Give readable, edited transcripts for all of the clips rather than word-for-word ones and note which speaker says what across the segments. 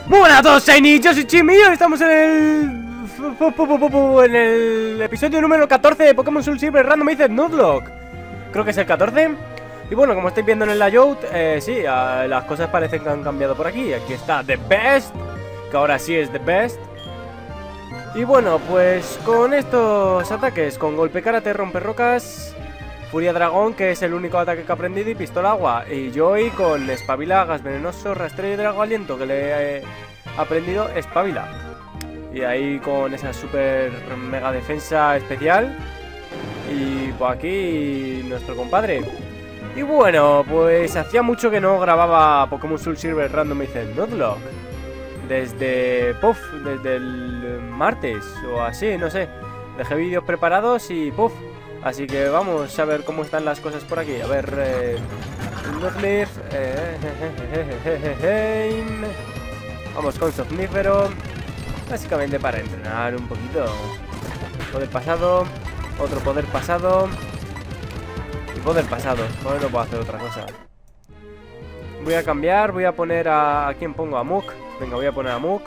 Speaker 1: Muy buenas a todos, Shiny, yo soy Chimi y hoy estamos en el episodio número 14 de Pokémon Soul Silver Randomizer Nuzlocke. Creo que es el 14. Y bueno, como estáis viendo en el layout, sí, las cosas parecen que han cambiado por aquí. Aquí está The Best, que ahora sí es The Best. Y bueno, pues con estos ataques, con Golpe Karate, Romper Rocas, Furia Dragón, que es el único ataque que he aprendido, y Pistola Agua. Y Joy con Espabila, Gas Venenoso, Rastreo y Drago Aliento, que le he aprendido Espabila. Y ahí con esa super mega defensa especial. Y por aquí nuestro compadre. Y bueno, pues hacía mucho que no grababa Pokémon Soul Silver Randomizer Nuzlocke. Desde el martes o así, no sé. Dejé vídeos preparados y puff. Así que vamos a ver cómo están las cosas por aquí. A ver, Nuzleaf, vamos con Somnífero. Básicamente para entrenar un poquito. Poder pasado, otro poder pasado y poder pasado. Bueno, no puedo hacer otra cosa. Voy a cambiar, voy a poner ¿a quién pongo? A Muk. Venga, voy a poner a Muk.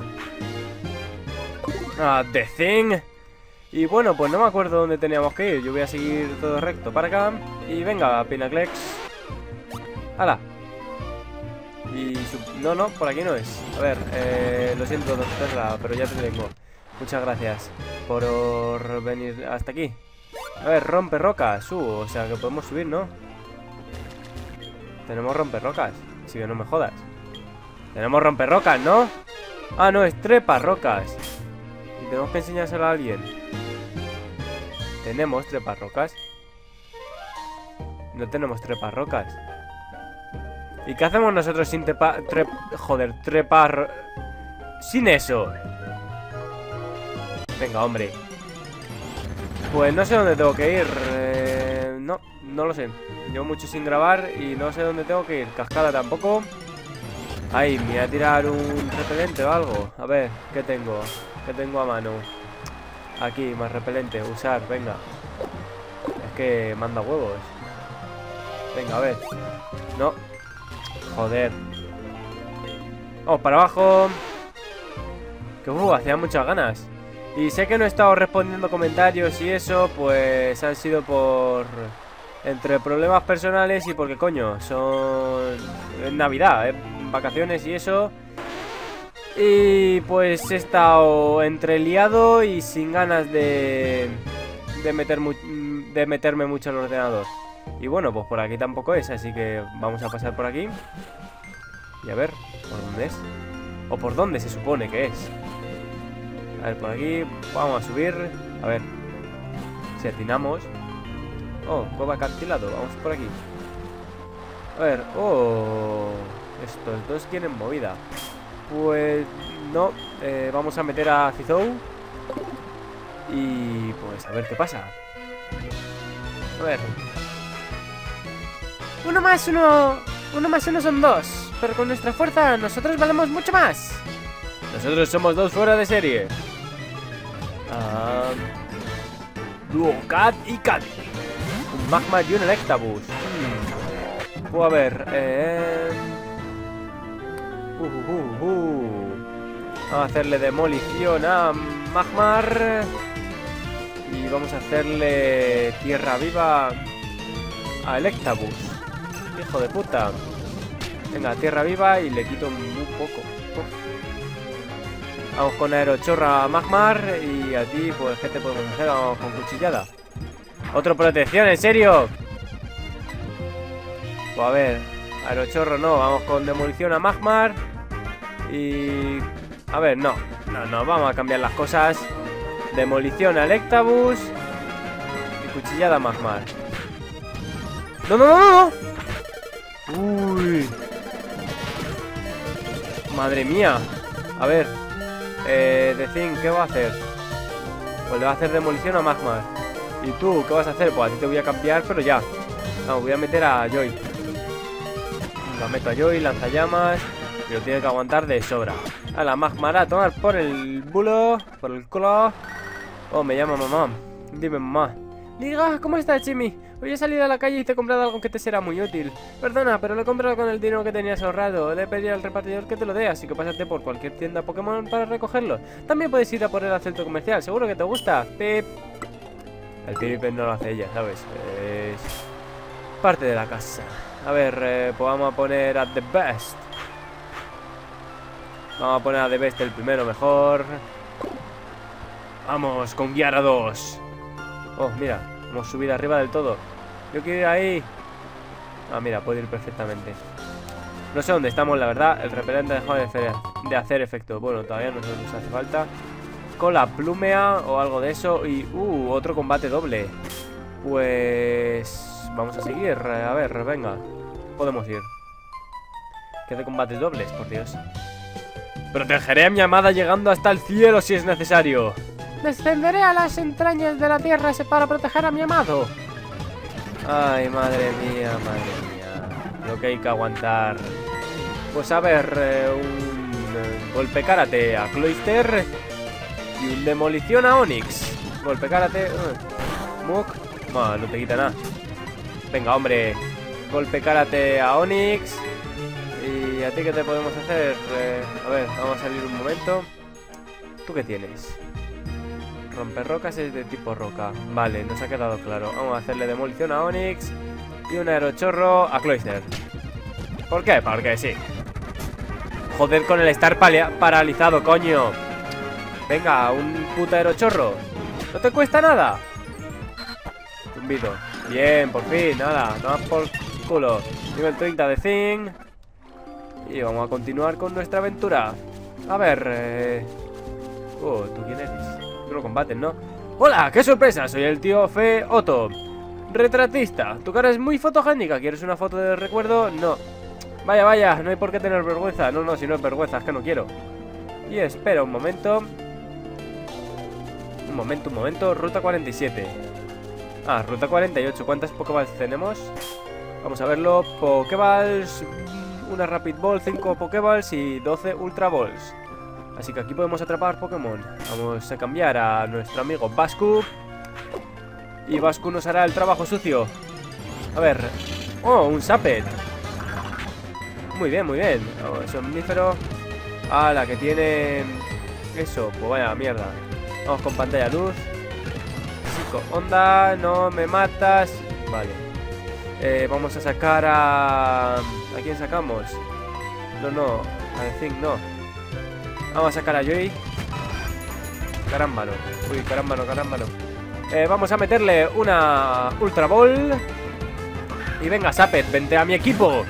Speaker 1: A The Thing. Y bueno, pues no me acuerdo dónde teníamos que ir. Yo voy a seguir todo recto para acá. Y venga, Pinaclex. ¡Hala! Y no, por aquí no es. A ver, lo siento, Tesla, pero ya te tengo. Muchas gracias por venir hasta aquí. A ver, rompe rocas. O sea que podemos subir, ¿no? Tenemos romper rocas. Así que no me jodas. Tenemos romper rocas, ¿no? Ah, no, es trepa rocas. Y tenemos que enseñárselo a alguien. ¿Tenemos trepas rocas? No tenemos trepas rocas. ¿Y qué hacemos nosotros sin trepar? Sin eso. Venga, hombre. Pues no sé dónde tengo que ir. No lo sé. Llevo mucho sin grabar y no sé dónde tengo que ir. Cascada tampoco. Ahí, me voy a tirar un repelente o algo. A ver, ¿qué tengo? ¿Qué tengo a mano? Aquí, más repelente, usar, venga. Es que manda huevos. Venga, a ver. No. Joder. Vamos para abajo. Que hacía muchas ganas. Y sé que no he estado respondiendo comentarios y eso, pues han sido por... entre problemas personales y porque coño, son... es Navidad, vacaciones y eso. Y pues he estado entre liado y sin ganas de meterme mucho en el ordenador. Y bueno, pues por aquí tampoco es, así que vamos a pasar por aquí. Y a ver, ¿por dónde es? O por dónde se supone que es. A ver, por aquí, vamos a subir. A ver, si atinamos. Oh, cueva acantilado, vamos por aquí. A ver, oh, estos dos quieren movida. Pues no, vamos a meter a Cizou. Y pues a ver qué pasa. A ver. Uno más uno son dos. Pero con nuestra fuerza nosotros valemos mucho más. Nosotros somos dos fuera de serie. Duocat y Cat. Un Magmar y un Electabuzz. Pues a ver, vamos a hacerle demolición a Magmar. Y vamos a hacerle tierra viva a Electabuzz. Hijo de puta. Venga, tierra viva y le quito muy poco. Vamos con aerochorra a Magmar. Y a ti, pues, ¿qué te podemos hacer? Vamos con cuchillada. Otro protección, ¿en serio? Pues a ver, aerochorro no, vamos con demolición a Magmar. Y... a ver, no, vamos a cambiar las cosas. Demolición a Electabuzz y cuchillada a Magmar. ¡No! ¡Uy! ¡Madre mía! A ver, The Thing, ¿qué va a hacer? Pues le va a hacer demolición a Magmar. ¿Y tú qué vas a hacer? Pues a ti te voy a cambiar, pero ya. Vamos, voy a meter a Joy. La meto a Joy, lanzallamas. Y lo tiene que aguantar de sobra. A la Magmar a tomar por el bulo. Por el culo. Oh, me llama mamá. Dime mamá. Diga, ¿cómo estás, Jimmy? Hoy he salido a la calle y te he comprado algo que te será muy útil. Perdona, pero lo he comprado con el dinero que tenías ahorrado. Le he pedido al repartidor que te lo dé, así que pásate por cualquier tienda Pokémon para recogerlo. También puedes ir a por él al centro comercial, seguro que te gusta. Pip. El pip no lo hace ella, ¿sabes? Es parte de la casa. A ver, pues vamos a poner a The Best. Vamos a poner a The Best el primero mejor. Vamos, con Guiara 2. Oh, mira, hemos subido arriba del todo. Yo quiero ir ahí. Ah, mira, puedo ir perfectamente. No sé dónde estamos, la verdad. El repelente dejó de hacer efecto. Bueno, todavía no sé dónde nos hace falta. Con la plumea o algo de eso. Y, otro combate doble. Pues... vamos a seguir. A ver, venga. Podemos ir. ¿Qué de combates dobles, por Dios? Protegeré a mi amada llegando hasta el cielo si es necesario. Descenderé a las entrañas de la tierra para proteger a mi amado. Ay, madre mía, lo que hay que aguantar. Pues a ver, un golpe karate a Cloyster y un demolición a Onix. Golpe karate, Muk. No te quita nada. Venga, hombre. Golpe karate a Onix. ¿Y a ti qué te podemos hacer? A ver, vamos a salir un momento. ¿Tú qué tienes? Romperrocas es de tipo roca. Vale, nos ha quedado claro. Vamos a hacerle demolición a Onix y un aerochorro a Cloyster. ¿Por qué? Porque sí. Joder con el estar paralizado, coño. Venga, un puto aerochorro. No te cuesta nada. Zumbido. Bien, por fin, nada. Toma por culo. Nivel 30 de Zing. Y vamos a continuar con nuestra aventura. A ver, ¿tú quién eres? Tú lo combates, ¿no? ¡Hola! ¡Qué sorpresa! Soy el tío Fe Otto. Retratista. Tu cara es muy fotogénica. ¿Quieres una foto de recuerdo? No. Vaya, vaya. No hay por qué tener vergüenza. No, si no es vergüenza, es que no quiero. Y espera un momento. Un momento. Ruta 47. Ah, ruta 48. ¿Cuántas Pokéballs tenemos? Vamos a verlo. Pokéballs... una Rapid Ball, 5 Pokéballs y 12 Ultra Balls. Así que aquí podemos atrapar Pokémon. Vamos a cambiar a nuestro amigo Bascu. Y Bascu nos hará el trabajo sucio. A ver. Oh, un Sapet. Muy bien, muy bien. Oh, somnífero. Ah, la que tiene... eso, pues vaya mierda. Vamos con pantalla luz. 5 onda, no me matas. Vale. Vamos a sacar a... ¿a quién sacamos? No, a Zinc no. Vamos a sacar a Joy. Carámbano. Uy, carámbano. Vamos a meterle una Ultra Ball. Y venga, Sapet, vente a mi equipo.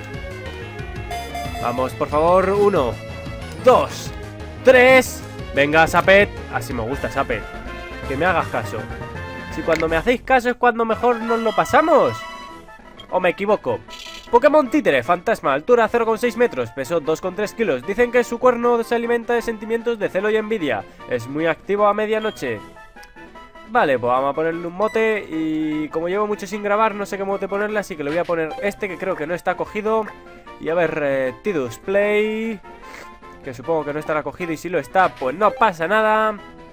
Speaker 1: Vamos, por favor, 1, 2, 3. Venga, Sapet. Así me gusta, Sapet. Que me hagas caso. Si cuando me hacéis caso es cuando mejor nos lo pasamos. ¿O me equivoco? Pokémon Títere, fantasma, altura 0,6 metros, peso 2,3 kilos. Dicen que su cuerno se alimenta de sentimientos de celo y envidia. Es muy activo a medianoche. Vale, pues vamos a ponerle un mote. Y como llevo mucho sin grabar, no sé qué mote ponerle, así que le voy a poner este, que creo que no está cogido. Y a ver, Tidus Play, que supongo que no estará cogido, y si lo está, pues no pasa nada.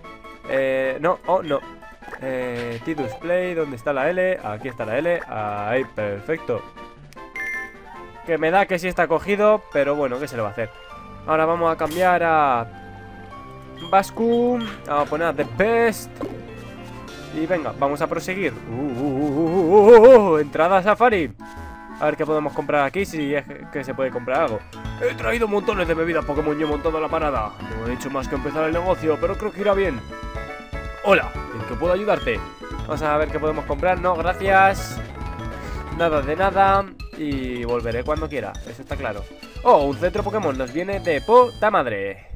Speaker 1: No. Tidus Play, ¿dónde está la L? Aquí está la L, ahí, perfecto. Que me da que sí está cogido, pero bueno, ¿qué se le va a hacer? Ahora vamos a cambiar a Bascu. Vamos a poner a The Best. Y venga, vamos a proseguir. Entrada a Safari. A ver qué podemos comprar aquí, si es que se puede comprar algo. He traído montones de bebidas Pokémon y he montado la parada. No he hecho más que empezar el negocio, pero creo que irá bien. Hola, ¿en qué puedo ayudarte? Vamos a ver qué podemos comprar. No, gracias. Nada de nada. Y volveré cuando quiera, eso está claro. Oh, un centro Pokémon nos viene de puta madre.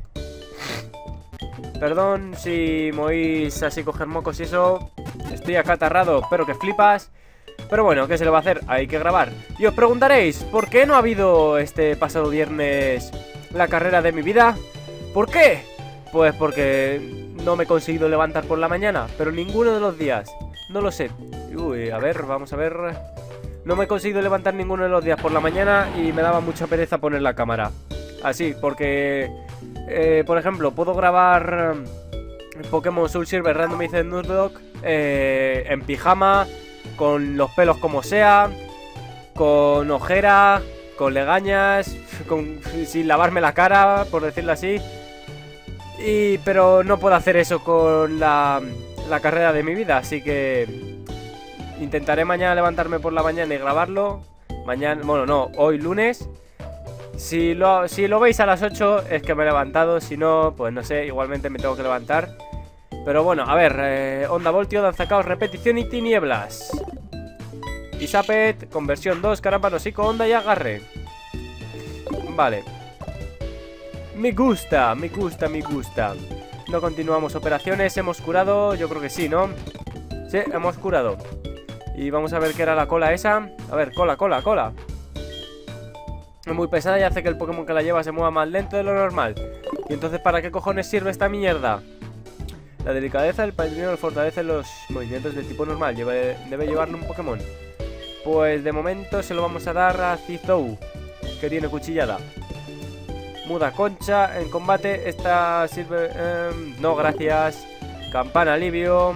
Speaker 1: Perdón si me oís así coger mocos y eso. Estoy acatarrado, pero que flipas. Pero bueno, ¿qué se le va a hacer? Hay que grabar. Y os preguntaréis, ¿por qué no ha habido este pasado viernes la carrera de mi vida? ¿Por qué? Pues porque no me he conseguido levantar por la mañana, pero ninguno de los días. No lo sé. Uy, a ver, vamos a ver. No me he conseguido levantar ninguno de los días por la mañana y me daba mucha pereza poner la cámara. Así, porque... por ejemplo, puedo grabar Pokémon Soul Silver Randomized Nuzlocke en pijama, con los pelos como sea, con ojera, con legañas, sin lavarme la cara, por decirlo así. Pero no puedo hacer eso con la carrera de mi vida, así que intentaré mañana levantarme por la mañana y grabarlo. Mañana, bueno, no, hoy lunes. Si lo veis a las 8 es que me he levantado, si no, pues no sé, igualmente me tengo que levantar. Pero bueno, a ver, Onda Voltio, Danza Caos, Repetición y Tinieblas. Isapet, Conversión 2, Caramba, Hocico, Onda y Agarre. Vale. Me gusta. No continuamos operaciones, hemos curado, yo creo que sí, ¿no? Sí, hemos curado. Y vamos a ver qué era la cola esa. A ver, cola. Es muy pesada y hace que el Pokémon que la lleva se mueva más lento de lo normal. ¿Y entonces para qué cojones sirve esta mierda? La delicadeza del patrimonio fortalece los movimientos de tipo normal. Debe llevarle un Pokémon. Pues de momento se lo vamos a dar a Cizou, que tiene cuchillada. Muda Concha en combate. Esta sirve... no, gracias. Campana alivio.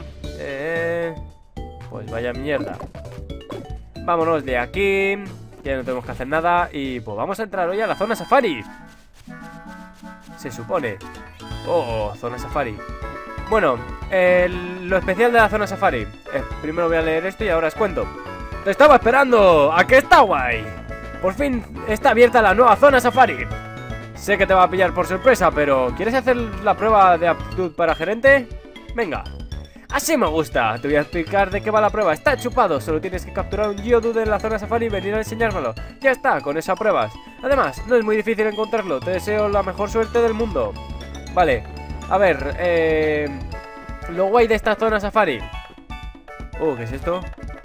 Speaker 1: Pues vaya mierda. Vámonos de aquí. Ya no tenemos que hacer nada. Y pues vamos a entrar hoy a la zona safari. Se supone. Oh, zona safari. Bueno, lo especial de la zona safari. Primero voy a leer esto y ahora os cuento. ¡Te estaba esperando! ¡A que está guay! Por fin está abierta la nueva zona safari. Sé que te va a pillar por sorpresa, pero ¿quieres hacer la prueba de aptitud para gerente? Venga. Así me gusta. Te voy a explicar de qué va la prueba. Está chupado. Solo tienes que capturar un Geodude en la zona safari y venir a enseñármelo. Ya está, con eso apruebas. Además, no es muy difícil encontrarlo. Te deseo la mejor suerte del mundo. Vale. A ver, lo guay de esta zona safari. ¿Qué es esto?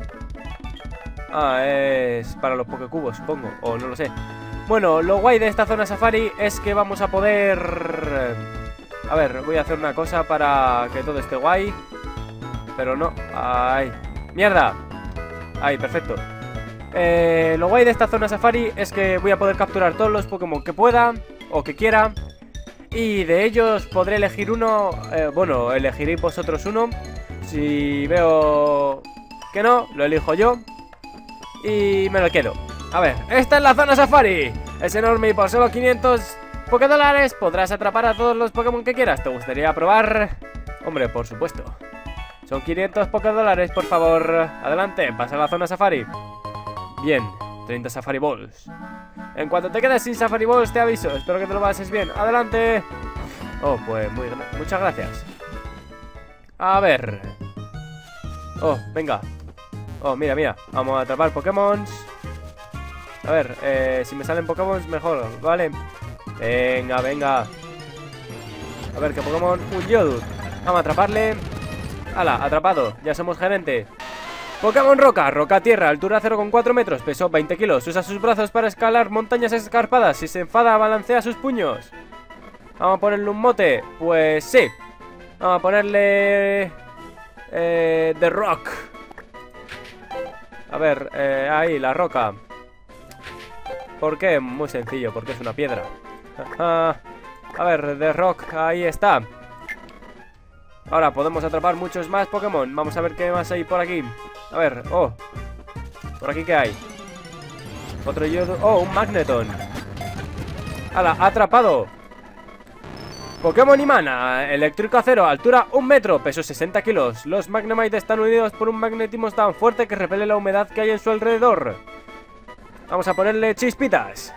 Speaker 1: Ah, es para los Pokécubos, supongo. O no lo sé. Bueno, lo guay de esta zona safari es que vamos a poder... A ver, voy a hacer una cosa para que todo esté guay. Pero no, ¡ay! ¡Mierda! ¡Ay, perfecto! Lo guay de esta zona safari es que voy a poder capturar todos los Pokémon que pueda o que quiera. Y de ellos podré elegir uno. Bueno, elegiréis vosotros uno. Si veo que no, lo elijo yo. Y me lo quedo. A ver, esta es la zona safari. Es enorme y por solo 500 $, podrás atrapar a todos los Pokémon que quieras. ¿Te gustaría probar? Hombre, por supuesto. Son 500 $, por favor. Adelante, pasa a la zona safari. Bien, 30 Safari Balls. En cuanto te quedes sin Safari Balls te aviso. Espero que te lo pases bien. Adelante. Oh, pues muchas gracias. A ver. Oh, venga. Oh, mira. Vamos a atrapar Pokémon. A ver, si me salen Pokémon mejor, ¿vale? Venga. A ver, ¿qué Pokémon? Un Geodude. Vamos a atraparle. ¡Hala! Atrapado. Ya somos gerente. Pokémon Roca. Roca Tierra. Altura 0,4 metros. Peso 20 kilos. Usa sus brazos para escalar montañas escarpadas. Si se enfada, balancea sus puños. Vamos a ponerle un mote. Pues sí. Vamos a ponerle... The Rock. A ver, ahí, la roca. ¿Por qué? Muy sencillo, porque es una piedra. A ver, The Rock, ahí está. Ahora podemos atrapar muchos más Pokémon. Vamos a ver qué más hay por aquí. A ver, ¿por aquí qué hay? Otro Yodo. Un Magneton. ¡Hala! ¡Atrapado! Pokémon Imana. Eléctrico acero. Altura 1 metro. Peso 60 kilos. Los Magnemite están unidos por un magnetismo tan fuerte que repele la humedad que hay en su alrededor. Vamos a ponerle chispitas.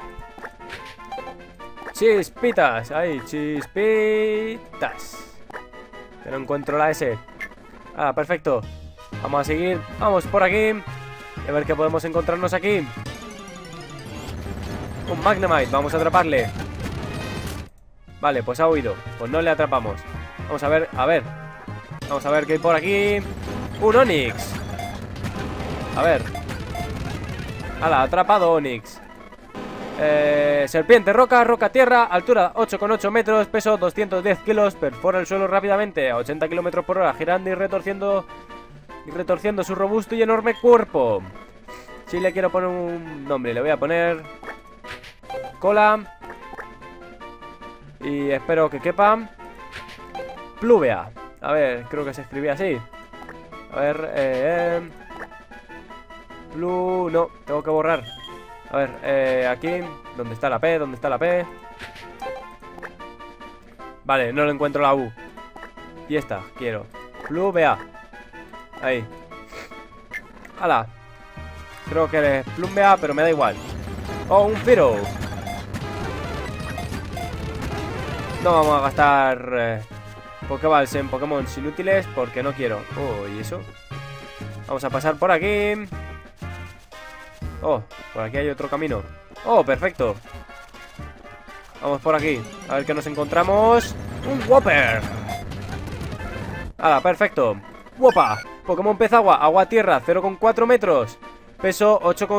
Speaker 1: Chispitas. Ahí, chispitas. Que no encuentro la S. Ah, perfecto. Vamos a seguir. Vamos por aquí. A ver qué podemos encontrarnos aquí. Un Magnemite. Vamos a atraparle. Vale, pues ha huido. Pues no le atrapamos. Vamos a ver, Vamos a ver qué hay por aquí. Un Onix. A ver. Hala, atrapado Onix. Serpiente roca, roca tierra. Altura 8,8 metros. Peso 210 kilos. Perfora el suelo rápidamente a 80 kilómetros por hora, girando y retorciendo su robusto y enorme cuerpo. Si le quiero poner un nombre, le voy a poner Cola. Y espero que quepa. Pluvia. A ver, creo que se escribía así. A ver, Blue, no, tengo que borrar. A ver, aquí, ¿dónde está la P? ¿Dónde está la P? Vale, no lo encuentro la U. Y esta, quiero. Blue, BA. Ahí. ¡Hala! Creo que eres Plum BA, pero me da igual. ¡Oh, un Firo! No vamos a gastar Pokéballs en Pokémon inútiles porque no quiero. Oh, ¿y eso? Vamos a pasar por aquí. Oh, por aquí hay otro camino. Oh, perfecto. Vamos por aquí, a ver qué nos encontramos. ¡Un Whopper! ¡Hala, perfecto! ¡Wopa! Pokémon pez agua, agua tierra, 0,4 metros. Peso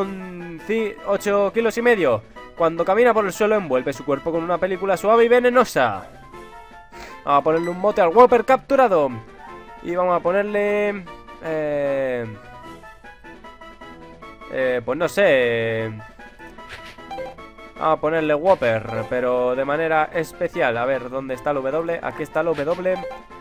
Speaker 1: 8 kilos y medio. Cuando camina por el suelo envuelve su cuerpo con una película suave y venenosa. Vamos a ponerle un mote al Whopper capturado. Y vamos a ponerle... pues no sé... Vamos a ponerle Whopper, pero de manera especial. A ver, ¿dónde está el W? Aquí está el W.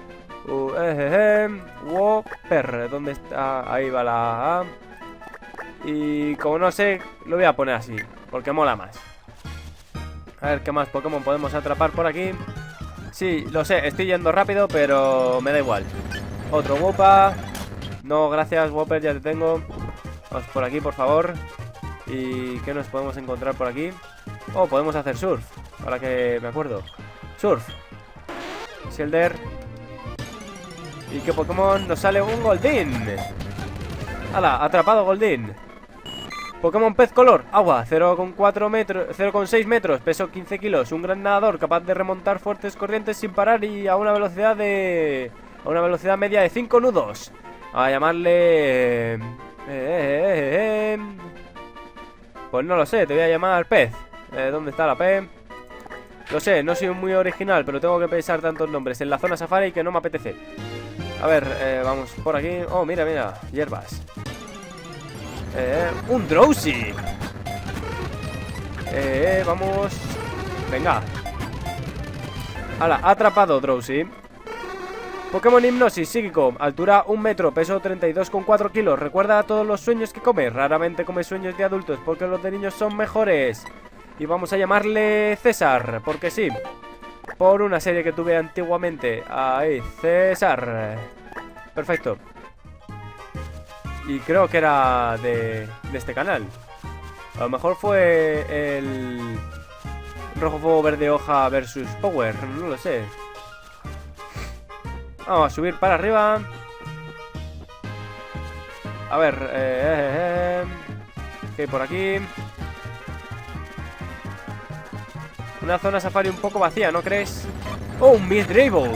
Speaker 1: Whopper, ¿dónde está? Ahí va la A. Y como no sé, lo voy a poner así, porque mola más. A ver, ¿qué más Pokémon podemos atrapar por aquí? Sí, lo sé, estoy yendo rápido, pero me da igual. Otro Whopper. No, gracias, Whopper, ya te tengo. Vamos por aquí, por favor. ¿Y qué nos podemos encontrar por aquí? Oh, podemos hacer surf. Ahora que me acuerdo. Surf. Shelder. ¿Y qué Pokémon nos sale? Un Goldeen. ¡Hala! Atrapado Goldeen. Pokémon pez color. Agua. 0,4 metros. 0,6 metros. Peso 15 kilos. Un gran nadador capaz de remontar fuertes corrientes sin parar y a una velocidad de... a una velocidad media de 5 nudos. A llamarle... Pues no lo sé, te voy a llamar pez. ¿Dónde está la P? Lo sé, no soy muy original, pero tengo que pensar tantos nombres en la zona safari que no me apetece. A ver, vamos por aquí. Oh, mira, mira, hierbas. Un Drowsy. Vamos. Venga. Hala, atrapado Drowsy. Pokémon Hipnosis psíquico, altura 1 metro, peso 32,4 kilos. Recuerda todos los sueños que come. Raramente come sueños de adultos porque los de niños son mejores. Y vamos a llamarle César, porque sí. Por una serie que tuve antiguamente. Ahí, César. Perfecto. Y creo que era de este canal. A lo mejor fue el Rojo Fuego Verde Hoja versus Power, no lo sé. Vamos a subir para arriba. A ver, ¿qué hay por aquí? Una zona safari un poco vacía, ¿no crees? ¡Oh, un Misdreavus!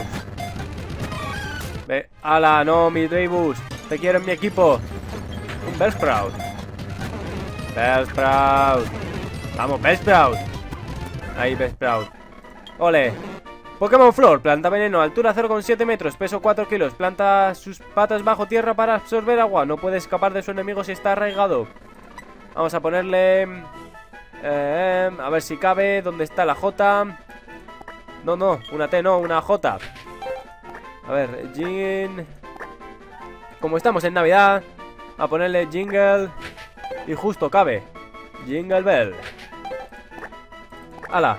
Speaker 1: ¡Hala, no, Misdreavus! Te quiero en mi equipo. Un Bellsprout. Bellsprout. Vamos, Bellsprout. Ahí, Bellsprout. ¡Ole! Pokémon Flor, planta veneno, altura 0,7 metros, peso 4 kilos. Planta sus patas bajo tierra para absorber agua. No puede escapar de su enemigo si está arraigado. Vamos a ponerle... a ver si cabe. ¿Dónde está la J? No, no, una T no, una J. A ver, Jin... Como estamos en Navidad, a ponerle Jingle. Y justo cabe. Jingle Bell. ¡Hala!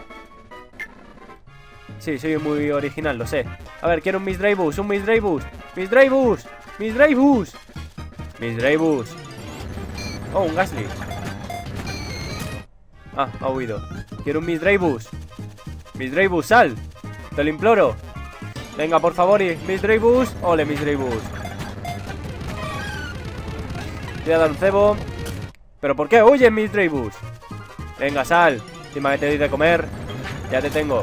Speaker 1: Sí, soy muy original, lo sé. A ver, quiero un Misdreavus, un Misdreavus. ¡Misdreavus! ¡Misdreavus! ¡Misdreavus! Oh, un Gastly. Ah, ha huido. Quiero un Misdreavus. Misdreavus, sal. Te lo imploro. Venga, por favor, y Misdreavus. Ole, Misdreavus. Voy a dar un cebo. ¿Pero por qué huye Misdreavus? Venga, sal. Encima que te doy de comer. Ya te tengo.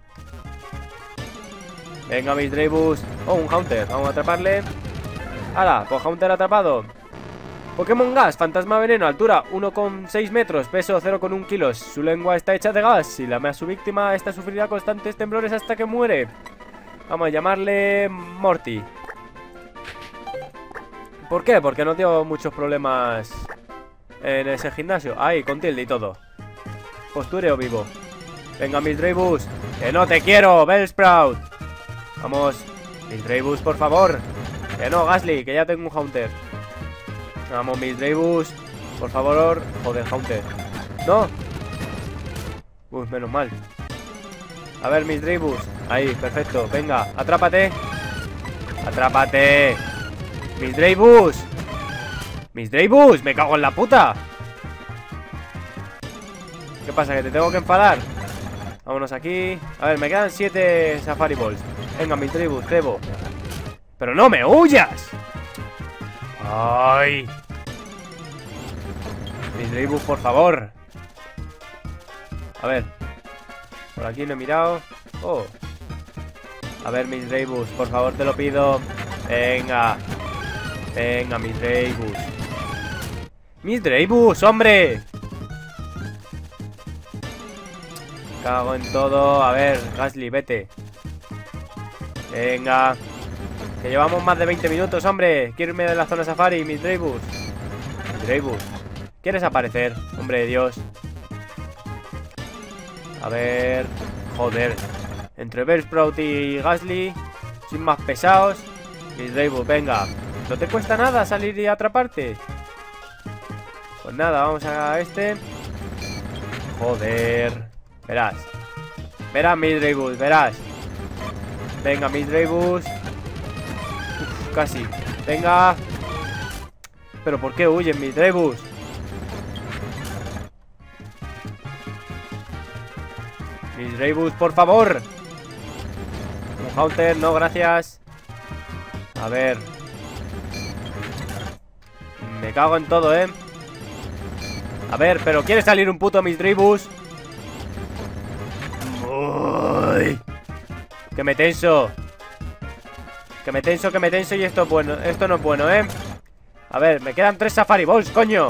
Speaker 1: Venga, Misdreavus. Oh, un Haunter. Vamos a atraparle. ¡Hala! Pues Haunter atrapado. Pokémon Gas, fantasma veneno, altura 1,6 metros, peso 0,1 kilos. Su lengua está hecha de gas. Si lame a su víctima, esta sufrirá constantes temblores hasta que muere. Vamos a llamarle Morty. ¿Por qué? Porque no dio muchos problemas en ese gimnasio. Ahí, con tilde y todo. Postureo vivo. Venga, Misdreavus. ¡Que no te quiero, Bellsprout! Vamos. Mis Dreybus, por favor. Que no, Gastly, que ya tengo un Haunter. Vamos, mis Dreybus. Por favor. Joder, Haunter. No. Uy, menos mal. A ver, mis Dreybus. Ahí, perfecto. Venga, atrápate. Atrápate. Mis Dreybus. Mis Dreybus, me cago en la puta. ¿Qué pasa? ¿Que te tengo que enfadar? Vámonos aquí. A ver, me quedan 7 Safari Balls. Venga, mis Dreybus, cebo. ¡Pero no me huyas! ¡Ay! Mis Dreybus, por favor. A ver. Por aquí no he mirado. Oh. A ver, mis Dreybus, por favor, te lo pido. Venga. Venga, mis Dreybus. ¡Mis Dreybus, hombre! Cago en todo. A ver, Gastly, vete. Venga. Que llevamos más de 20 minutos, hombre. Quiero irme de la zona safari, mis Dreybus. Mis Dreybus. ¿Quieres aparecer? Hombre de Dios. A ver. Joder. Entre Bellsprout y Gastly, sin más pesados. Mis Dreybus, venga. ¿No te cuesta nada salir y atraparte? Pues nada, vamos a este. Joder. Verás. Verás, mis Dreybus, verás. Venga, mis Dreybus. Uf, casi. Venga. ¿Pero por qué huyen mis Dreybus? Mis Dreybus, por favor. Un Haunter, no, gracias. A ver. Me cago en todo, A ver, pero ¿quiere salir un puto mis Dreybus? Uy. Que me tenso. Que me tenso, que me tenso. Y esto es bueno, esto no es bueno, A ver, me quedan 3 Safari Balls, coño.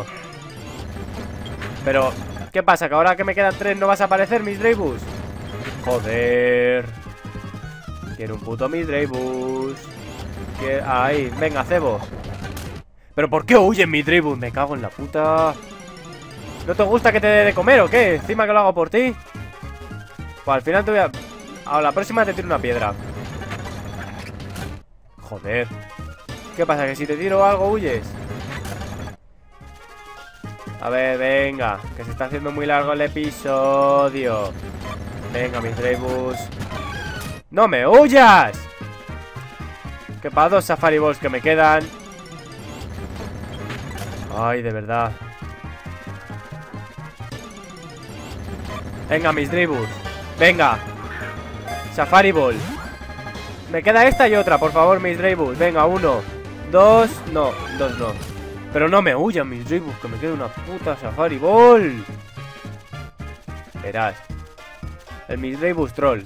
Speaker 1: Pero, ¿qué pasa? ¿Que ahora que me quedan 3 no vas a aparecer mis Dreybus? Joder. Quiero un puto mis Dreybus. Ahí, venga, cebo. ¿Pero por qué huyen mis Dreybus? Me cago en la puta. ¿No te gusta que te dé de comer o qué? Encima que lo hago por ti. Pues al final te voy a... A la próxima te tiro una piedra. Joder. ¿Qué pasa? ¿Que si te tiro algo huyes? A ver, venga. Que se está haciendo muy largo el episodio. Venga, mis Dreybus. ¡No me huyas! Que para 2 Safari Balls que me quedan. Ay, de verdad. Venga, mis Dreybus. Venga. Safari Ball. Me queda esta y otra, por favor, mis Dreybus. Venga, 1, 2. No, 2 no. Pero no me huyan, mis Dreybus, que me queda una puta Safari Ball. Verás. El mis Dreybus troll.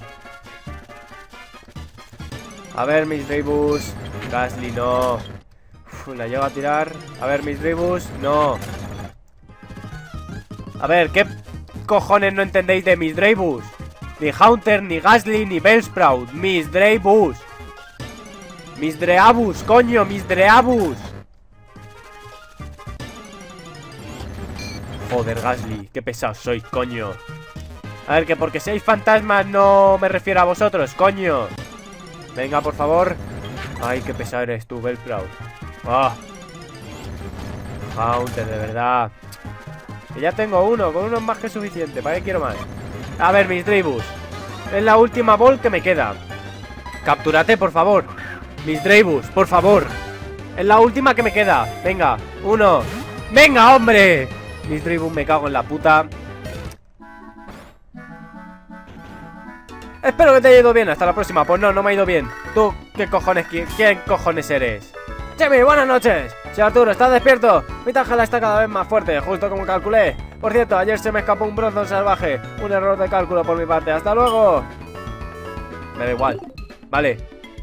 Speaker 1: A ver, mis Dreybus. Gastly, no. Uf, la llevo a tirar. A ver, mis Dreybus. No. A ver, ¿qué cojones no entendéis de mis Dreybus? Ni Haunter, ni Gastly, ni Bellsprout. Mis Dreybus. Mis Dreabus, coño, mis Dreabus. Joder, Gastly, qué pesados sois, coño. A ver, que porque seáis fantasmas no me refiero a vosotros, coño. Venga, por favor. Ay, qué pesado eres tú, Bellsprout. Ah. Haunter, de verdad. Que ya tengo uno, con uno es más que suficiente. ¿Para qué quiero más? A ver, mis Dreybus. Es la última ball que me queda. Captúrate, por favor. Mis Dreybus, por favor. Es la última que me queda. Venga, 1. ¡Venga, hombre! Mis Dreybus, me cago en la puta. Espero que te haya ido bien. Hasta la próxima. Pues no, no me ha ido bien. ¿Tú qué cojones, quién cojones eres? Jimmy, buenas noches. Si Arturo, ¿estás despierto? Mi Tangela está cada vez más fuerte, justo como calculé. Por cierto, ayer se me escapó un Bronzor salvaje. Un error de cálculo por mi parte. ¡Hasta luego! Me da igual. Vale.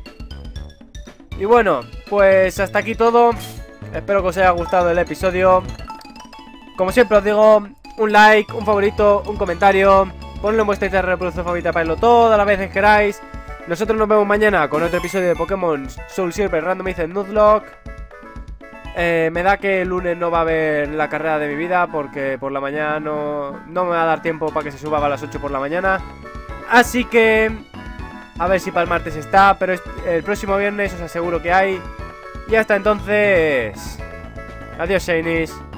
Speaker 1: Y bueno, pues hasta aquí todo. Espero que os haya gustado el episodio. Como siempre os digo, un like, un favorito, un comentario. Ponlo en vuestra lista de reproducción favorita para verlo todas las veces que queráis. Nosotros nos vemos mañana con otro episodio de Pokémon Soul Silver Randomized Nuzlocke. Me da que el lunes no va a haber la carrera de mi vida, porque por la mañana no me va a dar tiempo para que se suba a las 8 por la mañana. Así que A ver si para el martes está, pero el próximo viernes os aseguro que hay. Y hasta entonces... Adiós, Shinies.